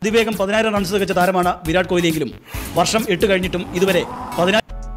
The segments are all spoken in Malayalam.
അതിവേഗം 10,000 റൺസ് തികച്ച താരമാണ് വിരാട് കോഹ്ലിയെങ്കിലും വർഷം 8 കഴിഞ്ഞിട്ടും ഇതുവരെ 10,000.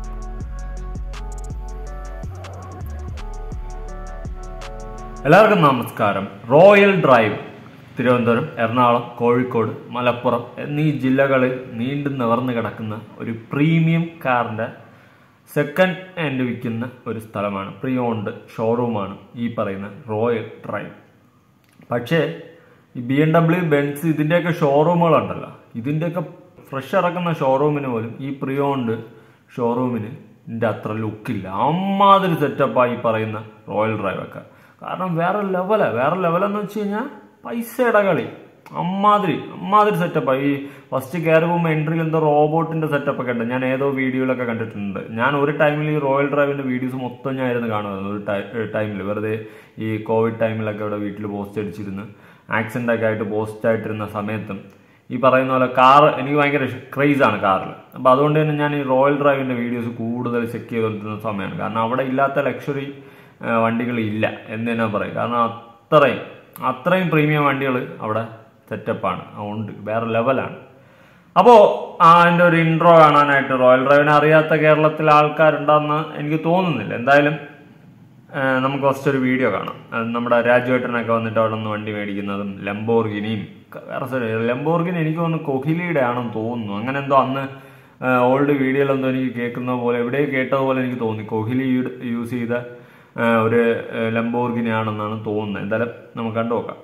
എല്ലാവർക്കും നമസ്കാരം. റോയൽ ഡ്രൈവ് തിരുവനന്തപുരം, എറണാകുളം, കോഴിക്കോട്, മലപ്പുറം എന്നീ ജില്ലകളിൽ നീണ്ടു നിവർന്നു കിടക്കുന്ന ഒരു പ്രീമിയം കാറിൻ്റെ സെക്കൻഡ് ഹാൻഡ് വിൽക്കുന്ന ഒരു സ്ഥലമാണ്. പ്രീ ഓൺഡ് ഷോറൂമാണ് ഈ പറയുന്ന റോയൽ ഡ്രൈവ്. പക്ഷേ ഈ BMW, ബെൻസ് ഇതിൻ്റെയൊക്കെ ഷോറൂമുകളുണ്ടല്ലോ, ഇതിൻ്റെയൊക്കെ ഫ്രഷ് ഇറക്കുന്ന ഷോറൂമിന് പോലും ഈ പ്രീ ഓൺഡ് ഷോറൂമിന് ഇതിൻ്റെ അത്ര ലുക്കില്ല. അമ്മാതിരി സെറ്റപ്പായി ഈ പറയുന്ന റോയൽ ഡ്രൈവൊക്കെ. കാരണം വേറെ ലെവലെന്ന് വെച്ച് കഴിഞ്ഞാൽ പൈസയുടെ കളി. അമ്മാതിരി സെറ്റപ്പാണ്. ഈ ഫസ്റ്റ് കയറി പോകുമ്പോൾ എൻട്രിയിൽ എന്തോ റോബോട്ടിന്റെ സെറ്റപ്പൊക്കെ ഉണ്ട്. ഞാൻ ഏതോ വീഡിയോയിലൊക്കെ കണ്ടിട്ടുണ്ട്. ഞാൻ ഒരു ടൈമിൽ ഈ റോയൽ ഡ്രൈവിന്റെ വീഡിയോസ് മൊത്തം ഞാനായിരുന്നു കാണുന്നത്. ഒരു ടൈമിൽ വെറുതെ ഈ കോവിഡ് ടൈമിലൊക്കെ ഇവിടെ വീട്ടിൽ പോസ്റ്റ് അടിച്ചിരുന്ന് ആക്സിഡന്റ് ഒക്കെ ആയിട്ട് പോസ്റ്റ് ആയിട്ടിരുന്ന സമയത്തും ഈ പറയുന്ന പോലെ കാർ എനിക്ക് ഭയങ്കര ക്രേസാണ് കാറിൽ. അപ്പം അതുകൊണ്ട് തന്നെ ഞാൻ ഈ റോയൽ ഡ്രൈവിന്റെ വീഡിയോസ് കൂടുതൽ ചെക്ക് ചെയ്തുകൊണ്ടിരുന്ന സമയമാണ്. കാരണം അവിടെ ഇല്ലാത്ത ലക്ഷറി വണ്ടികളില്ല എന്ന് തന്നെ പറയും. കാരണം അത്രയും പ്രീമിയം വണ്ടികൾ അവിടെ സെറ്റപ്പാണ്, അതുകൊണ്ട് വേറെ ലെവലാണ്. അപ്പോൾ അതിൻ്റെ ഒരു ഇൻട്രോ കാണാനായിട്ട് റോയൽ ഡ്രൈവിനെ അറിയാത്ത കേരളത്തിലെ ആൾക്കാരുണ്ടെന്ന് എനിക്ക് തോന്നുന്നില്ല. എന്തായാലും നമുക്ക് ഫസ്റ്റ് ഒരു വീഡിയോ കാണാം. നമ്മുടെ രാജുവേട്ടനൊക്കെ വന്നിട്ട് അവിടെ നിന്ന് വണ്ടി മേടിക്കുന്നതും ലംബോർഗിനിയും ലംബോർഗിനി എനിക്ക് തോന്നുന്നു കോഹ്ലിയുടെ ആണെന്ന് തോന്നുന്നു. അങ്ങനെ എന്തോ അന്ന് ഓൾഡ് വീഡിയോയിലെന്തോ എനിക്ക് കേൾക്കുന്ന പോലെ എവിടെയോ കേട്ടതുപോലെ എനിക്ക് തോന്നി കോഹ്ലി യൂസ് ചെയ്ത ഒരു ലംബോർഗിനി ആണെന്നാണ് തോന്നുന്നത്. എന്തായാലും നമുക്ക് കണ്ടു നോക്കാം.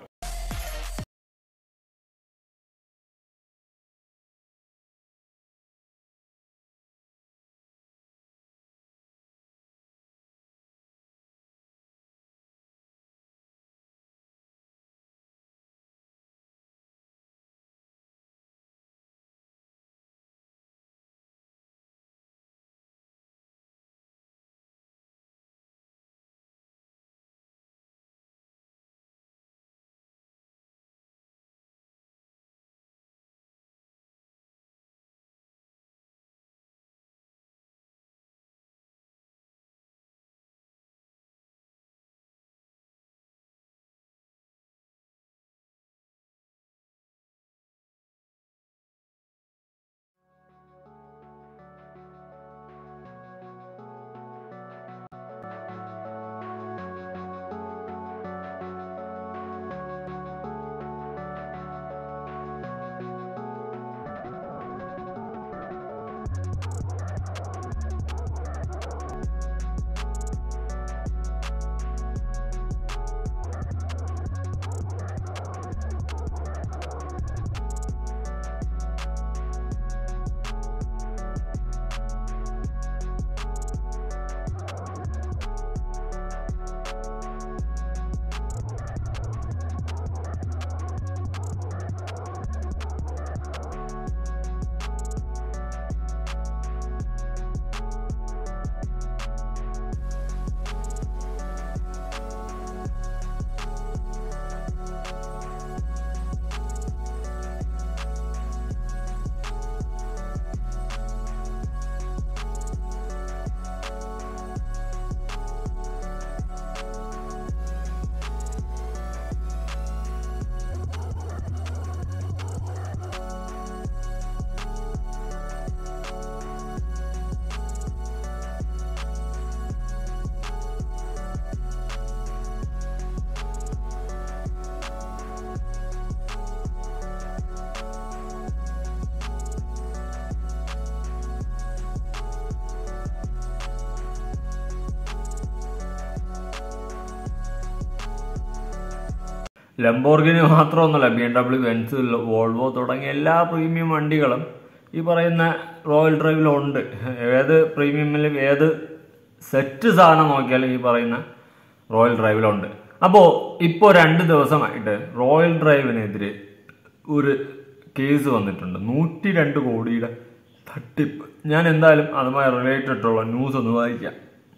ലംബോർഗിനി മാത്രമൊന്നുമല്ല, BMW, ബെൻസ്, വോൾവോ തുടങ്ങിയ എല്ലാ പ്രീമിയം വണ്ടികളും ഈ പറയുന്ന റോയൽ ഡ്രൈവിലുണ്ട്. ഏത് പ്രീമിയമിലും ഏത് സെറ്റ് സാധനം നോക്കിയാലും ഈ പറയുന്ന റോയൽ ഡ്രൈവിലുണ്ട്. അപ്പോൾ ഇപ്പോൾ 2 ദിവസമായിട്ട് റോയൽ ഡ്രൈവിനെതിരെ ഒരു കേസ് വന്നിട്ടുണ്ട്. 102 കോടിയുടെ തട്ടിപ്പ്. ഞാൻ എന്തായാലും അതുമായി റിലേറ്റഡുള്ള ന്യൂസ് ഒന്ന് വായിക്കാം.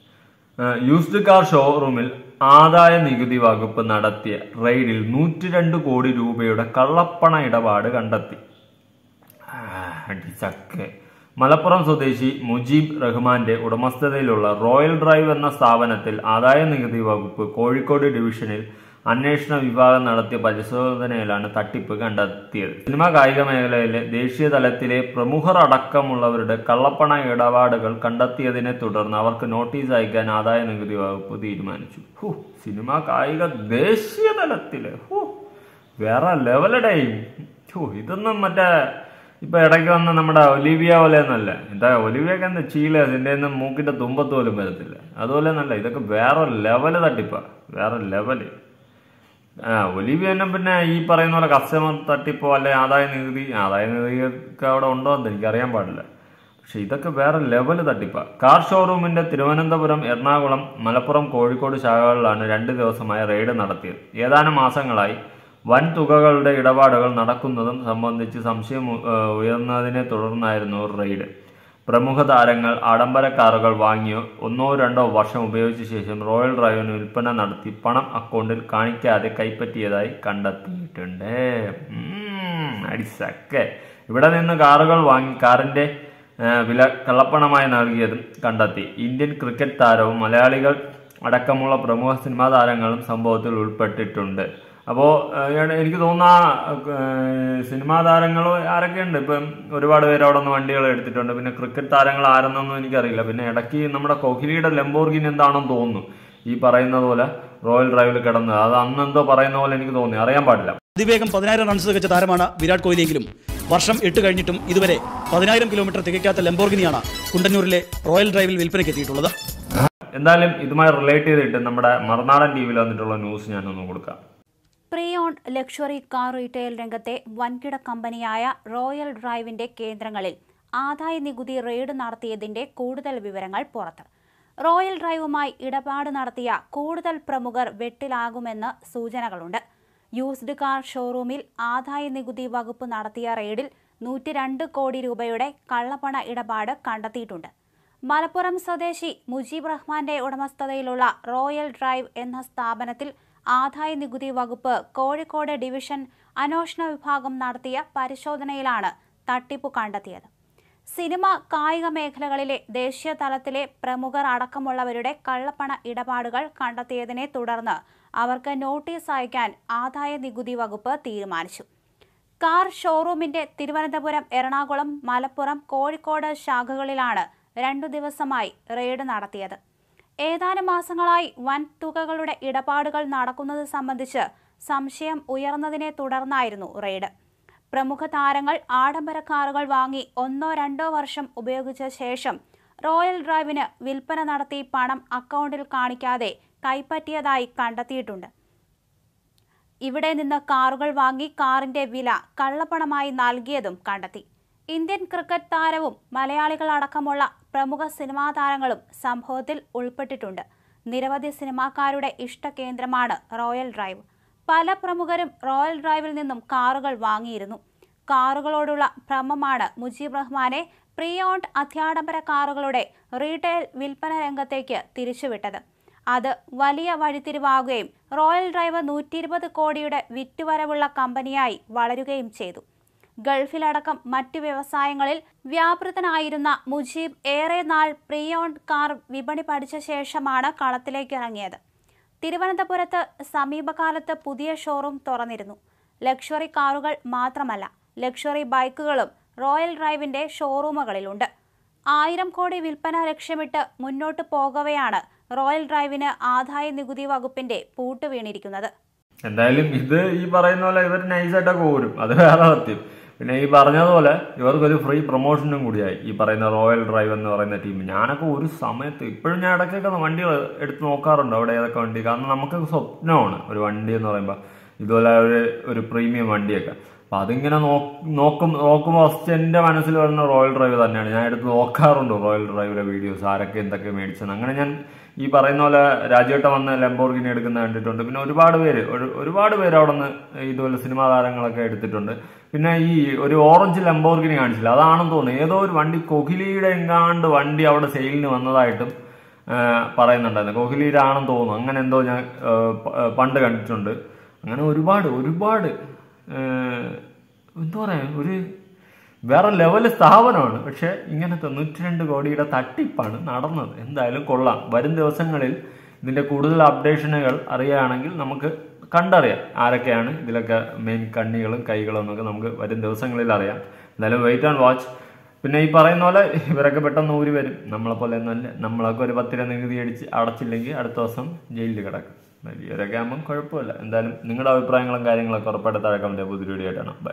യൂസ്ഡ് കാർ ഷോറൂമിൽ ആദായ നികുതി വകുപ്പ് നടത്തിയ റെയ്ഡിൽ 102 കോടി രൂപയുടെ കള്ളപ്പണ ഇടപാട് കണ്ടെത്തി. മലപ്പുറം സ്വദേശി മുജീബ് റഹ്മാന്റെ ഉടമസ്ഥതയിലുള്ള റോയൽ ഡ്രൈവ് എന്ന സ്ഥാപനത്തിൽ ആദായ നികുതി വകുപ്പ് കോഴിക്കോട് ഡിവിഷനിൽ അന്വേഷണ വിഭാഗം നടത്തിയ പരിശോധനയിലാണ് തട്ടിപ്പ് കണ്ടെത്തിയത്. സിനിമാ കായിക മേഖലയിലെ ദേശീയ തലത്തിലെ പ്രമുഖർ അടക്കമുള്ളവരുടെ കള്ളപ്പണ ഇടപാടുകൾ കണ്ടെത്തിയതിനെ തുടർന്ന് അവർക്ക് നോട്ടീസ് അയക്കാൻ ആദായ നികുതി വകുപ്പ് തീരുമാനിച്ചു. സിനിമാ കായിക ദേശീയ തലത്തില് വേറെ ലെവലടേയും ഇതൊന്നും മറ്റേ ഇപ്പൊ ഇടയ്ക്ക് വന്ന നമ്മുടെ ഒലിവിയ പോലെ എന്നല്ല. എന്താ ഒലിവിയൊക്കെ എന്താ ചീല അതിൻ്റെ ഒന്നും മൂക്കിന്റെ തുമ്പത്ത് പോലും വരത്തില്ല. അതുപോലെ എന്നല്ല, ഇതൊക്കെ വേറെ ലെവല് തട്ടിപ്പാ, വേറെ ലെവല്. ഒലിവിയനും പിന്നെ ഈ പറയുന്ന പോലെ കസ്റ്റമർ തട്ടിപ്പോ അല്ലെ ആദായ നികുതിയൊക്കെ അവിടെ ഉണ്ടോ എന്ന് എനിക്കറിയാൻ പാടില്ല. പക്ഷെ ഇതൊക്കെ വേറെ ലെവല് തട്ടിപ്പാ. കാർ ഷോറൂമിന്റെ തിരുവനന്തപുരം, എറണാകുളം, മലപ്പുറം, കോഴിക്കോട് ശാഖകളിലാണ് 2 ദിവസമായി റെയ്ഡ് നടത്തിയത്. ഏതാനും മാസങ്ങളായി വൻ തുകകളുടെ ഇടപാടുകൾ നടക്കുന്നതും സംബന്ധിച്ച് സംശയം ഉയർന്നതിനെ തുടർന്നായിരുന്നു റെയ്ഡ്. പ്രമുഖ താരങ്ങൾ ആഡംബര കാറുകൾ വാങ്ങിയോ 1-2 വർഷം ഉപയോഗിച്ച ശേഷം റോയൽ ഡ്രൈവിന് വിൽപ്പന നടത്തി പണം അക്കൗണ്ടിൽ കാണിക്കാതെ കൈപ്പറ്റിയതായി കണ്ടെത്തിയിട്ടുണ്ട്. അടിസക്കെ ഇവിടെ നിന്ന് കാറുകൾ വാങ്ങി കാറിന്റെ വില കള്ളപ്പണമായി നൽകിയതും കണ്ടെത്തി. ഇന്ത്യൻ ക്രിക്കറ്റ് താരവും മലയാളികൾ അടക്കമുള്ള പ്രമുഖ സിനിമാ താരങ്ങളും സംഭവത്തിൽ ഉൾപ്പെട്ടിട്ടുണ്ട്. അപ്പോൾ എനിക്ക് തോന്നുന്ന സിനിമാ താരങ്ങൾ ആരൊക്കെയുണ്ട്, ഇപ്പം ഒരുപാട് പേര് അവിടെ നിന്ന് വണ്ടികൾ എടുത്തിട്ടുണ്ട്. പിന്നെ ക്രിക്കറ്റ് താരങ്ങൾ ആരെന്നൊന്നും എനിക്കറിയില്ല. പിന്നെ ഇടയ്ക്ക് നമ്മുടെ കോഹ്ലിയുടെ ലംബോർഗിനി എന്താണെന്ന് തോന്നുന്നു ഈ പറയുന്നത് പോലെ റോയൽ ഡ്രൈവിൽ കിടന്നത്. അത് അന്നെന്തോ പറയുന്ന പോലെ എനിക്ക് തോന്നി, അറിയാൻ പാടില്ല. അതിവേഗം 10,000 റൺസ് തികച്ച താരമാണ് വിരാട് കോഹ്ലിയെങ്കിലും വർഷം 8 കഴിഞ്ഞിട്ടും ഇതുവരെ 10,000 കിലോമീറ്റർ തികയ്ക്കാത്ത ലംബോർഗിനിയാണ് കുണ്ടന്നൂരിലെ റോയൽ ഡ്രൈവിൽ വിൽപ്പനയ്ക്ക് എത്തിയിട്ടുള്ളത്. എന്തായാലും ഇതുമായി റിലേറ്റ് ചെയ്തിട്ട് നമ്മുടെ മറുനാടൻ ടിവിയിൽ വന്നിട്ടുള്ള ന്യൂസ് ഞാനൊന്ന് കൊടുക്കാം. Pre owned luxury car retail രംഗത്തെ വൻകിട കമ്പനിയായ റോയൽ ഡ്രൈവിന്റെ കേന്ദ്രങ്ങളിൽ ആദായ നികുതി റെയ്ഡ് നടത്തിയതിന്റെ കൂടുതൽ വിവരങ്ങൾ പുറത്ത്. റോയൽ ഡ്രൈവുമായി ഇടപാട് നടത്തിയ കൂടുതൽ പ്രമുഖർ വെട്ടിലാകുമെന്ന് സൂചനകളുണ്ട്. യൂസ്ഡ് കാർ ഷോറൂമിൽ ആദായ നികുതി വകുപ്പ് നടത്തിയ റെയ്ഡിൽ 102 കോടി രൂപയുടെ കള്ളപ്പണ ഇടപാട് കണ്ടെത്തിയിട്ടുണ്ട്. മലപ്പുറം സ്വദേശി മുജീബ് റഹ്മാന്റെ ഉടമസ്ഥതയിലുള്ള റോയൽ ഡ്രൈവ് എന്ന സ്ഥാപനത്തിൽ ആദായ നികുതി വകുപ്പ് കോഴിക്കോട് ഡിവിഷൻ അന്വേഷണ വിഭാഗം നടത്തിയ പരിശോധനയിലാണ് തട്ടിപ്പ് കണ്ടെത്തിയത്. സിനിമ കായിക മേഖലകളിലെ ദേശീയ തലത്തിലെ പ്രമുഖർ അടക്കമുള്ളവരുടെ കള്ളപ്പണ ഇടപാടുകൾ കണ്ടെത്തിയതിനെ തുടർന്ന് അവർക്ക് നോട്ടീസ് അയക്കാൻ ആദായ നികുതി വകുപ്പ് തീരുമാനിച്ചു. കാർ ഷോറൂമിന്റെ തിരുവനന്തപുരം, എറണാകുളം, മലപ്പുറം, കോഴിക്കോട് ശാഖകളിലാണ് 2 ദിവസമായി റെയ്ഡ് നടത്തിയത്. ഏതാനും മാസങ്ങളായി വൻ തുകകളുടെ ഇടപാടുകൾ നടക്കുന്നത് സംബന്ധിച്ച് സംശയം ഉയർന്നതിനെ തുടർന്നായിരുന്നു റെയ്ഡ്. പ്രമുഖ താരങ്ങൾ ആഡംബര കാറുകൾ വാങ്ങി 1-2 വർഷം ഉപയോഗിച്ച ശേഷം റോയൽ ഡ്രൈവിന് വിൽപ്പന നടത്തി പണം അക്കൗണ്ടിൽ കാണിക്കാതെ കൈപ്പറ്റിയതായി കണ്ടെത്തിയിട്ടുണ്ട്. ഇവിടെ നിന്ന് കാറുകൾ വാങ്ങി കാറിന്റെ വില കള്ളപ്പണമായി നൽകിയതും കണ്ടെത്തി. ഇന്ത്യൻ ക്രിക്കറ്റ് താരവും മലയാളികളടക്കമുള്ള പ്രമുഖ സിനിമാ താരങ്ങളും സംഭവത്തിൽ ഉൾപ്പെട്ടിട്ടുണ്ട്. നിരവധി സിനിമാക്കാരുടെ ഇഷ്ടകേന്ദ്രമാണ് റോയൽ ഡ്രൈവ്. പല പ്രമുഖരും റോയൽ ഡ്രൈവിൽ നിന്നും കാറുകൾ വാങ്ങിയിരുന്നു. കാറുകളോടുള്ള ഭ്രമമാണ് മുജീബ് റഹ്മാനെ പ്രീ ഓൺഡ് അത്യാഡംബര കാറുകളുടെ റീറ്റെയിൽ വിൽപ്പന രംഗത്തേക്ക് തിരിച്ചുവിട്ടത്. അത് വലിയ വഴിത്തിരിവാകുകയും റോയൽ ഡ്രൈവ് 120 കോടിയുടെ വിറ്റുവരവുള്ള കമ്പനിയായി വളരുകയും ചെയ്തു. ഗൾഫിലടക്കം മറ്റു വ്യവസായങ്ങളിൽ വ്യാപൃതനായിരുന്ന മുജീബ് ഏറെ നാൾ പ്രീ ഓൺഡ് കാർ വിപണി പഠിച്ച ശേഷമാണ് കളത്തിലേക്ക് ഇറങ്ങിയത്. തിരുവനന്തപുരത്ത് സമീപകാലത്ത് പുതിയ ഷോറൂം തുറന്നിരുന്നു. ലക്ഷറി കാറുകൾ മാത്രമല്ല, ലക്ഷറി ബൈക്കുകളും റോയൽ ഡ്രൈവിന്റെ ഷോറൂമുകളിലുണ്ട്. 1000 കോടി വിൽപ്പന ലക്ഷ്യമിട്ട് മുന്നോട്ട് പോകവെയാണ് റോയൽ ഡ്രൈവിന് ആദായ നികുതി വകുപ്പിന്റെ പൂട്ട് വീണിരിക്കുന്നത്. എന്തായാലും ഇത് ഈ പറയുന്ന പോലെ ഇവർ നൈസായിട്ടൊക്കെ ഓരും, അത് വേറെ സത്യം. പിന്നെ ഈ പറഞ്ഞതുപോലെ ഇവർക്കൊരു ഫ്രീ പ്രൊമോഷനും കൂടിയായി ഈ പറയുന്ന റോയൽ ഡ്രൈവ് എന്ന് പറയുന്ന ടീം. ഞാനൊക്കെ ഒരു സമയത്ത് ഇപ്പോഴും ഞാൻ ഇടയ്ക്കൊക്കെ വണ്ടികൾ എടുത്ത് നോക്കാറുണ്ട് അവിടെ ഏതൊക്കെ വണ്ടി. കാരണം നമുക്ക് സ്വപ്നമാണ് ഒരു വണ്ടി എന്ന് പറയുമ്പോൾ ഇതുപോലെ ഒരു പ്രീമിയം വണ്ടിയൊക്കെ. അപ്പം അതിങ്ങനെ നോക്കുമ്പോൾ ഫസ്റ്റ് എൻ്റെ മനസ്സിൽ വരുന്ന റോയൽ ഡ്രൈവ് തന്നെയാണ്. ഞാൻ എടുത്ത് നോക്കാറുണ്ട് റോയൽ ഡ്രൈവിലെ വീഡിയോസ്, ആരൊക്കെ എന്തൊക്കെ മേടിച്ചത്. അങ്ങനെ ഞാൻ ഈ പറയുന്ന പോലെ രാജേട്ട വന്ന് ലംബോർഗിനി എടുക്കുന്ന കണ്ടിട്ടുണ്ട്. പിന്നെ ഒരുപാട് പേര് അവിടെ നിന്ന് ഇതുപോലെ സിനിമാ താരങ്ങളൊക്കെ എടുത്തിട്ടുണ്ട്. പിന്നെ ഈ ഒരു ഓറഞ്ച് ലംബോർഗിനി കാണിച്ചില്ല, അതാണെന്ന് തോന്നുന്നു. ഏതോ ഒരു വണ്ടി കോഹ്ലിയുടെ എങ്ങാണ്ട് വണ്ടി അവിടെ സെയിലിന് വന്നതായിട്ടും പറയുന്നുണ്ടായിരുന്നു. കോഹ്ലിയുടെ ആണെന്ന് തോന്നുന്നു. അങ്ങനെ എന്തോ ഞാൻ പണ്ട് കണ്ടിട്ടുണ്ട്. അങ്ങനെ ഒരുപാട് എന്താ പറയാ, ഒരു വേറെ ലെവല് സ്ഥാപനമാണ്. പക്ഷെ ഇങ്ങനത്തെ 102 കോടിയുടെ തട്ടിപ്പാണ് നടന്നത്. എന്തായാലും കൊള്ളാം. വരും ദിവസങ്ങളിൽ ഇതിന്റെ കൂടുതൽ അപ്ഡേഷനുകൾ അറിയുകയാണെങ്കിൽ നമുക്ക് കണ്ടറിയാം ആരൊക്കെയാണ് ഇതിലൊക്കെ മെയിൻ കണ്ണികളും കൈകളും എന്നൊക്കെ നമുക്ക് വരും ദിവസങ്ങളിൽ അറിയാം. എന്തായാലും വെയിറ്റ് ആൻഡ് വാച്ച്. പിന്നെ ഈ പറയുന്ന പോലെ ഇവരൊക്കെ പെട്ടെന്ന് ഊരി വരും. നമ്മളെപ്പോലെ ഒന്നല്ല. നമ്മളൊക്കെ ഒരു 10 രൂപ നികുതി അടച്ചില്ലെങ്കിൽ അടുത്ത ദിവസം ജയിലിൽ കിടക്കും. വലിയവരൊക്കെ ആകുമ്പം കുഴപ്പമില്ല. എന്തായാലും നിങ്ങളുടെ അഭിപ്രായങ്ങളും കാര്യങ്ങളൊക്കെ ഉറപ്പായിട്ട് താഴെ കമന്റ് പുതിയ വീഡിയോ ആയിട്ടാണ്. ബൈ.